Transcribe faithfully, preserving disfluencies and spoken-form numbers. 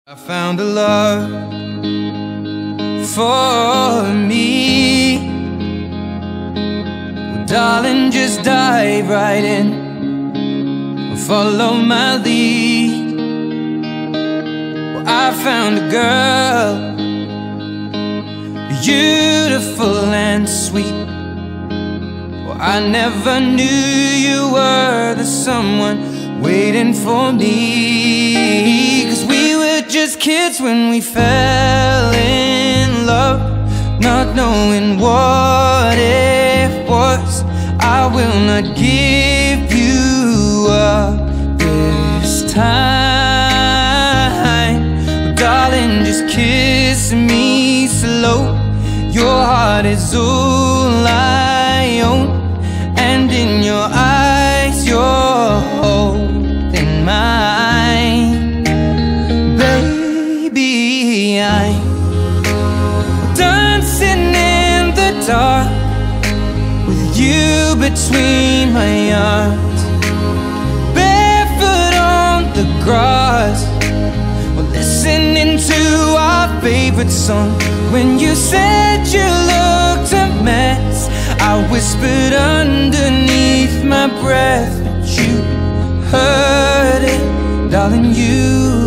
I found a love for me. Well, darling, just dive right in, follow my lead. Well, I found a girl, beautiful and sweet. Well, I never knew you were the someone waiting for me. 'Cause we were just kids when we fell in love, not knowing what it was. I will not give you up this time. Darling, just kiss me slow. Your heart is all I own, and in your eyes you're holding mine. Baby, I'm dancing in the dark with you between my arms, barefoot on the grass. We're listening to our favorite song. When you said you looked a mess, I whispered underneath my breath, but you heard it, darling, you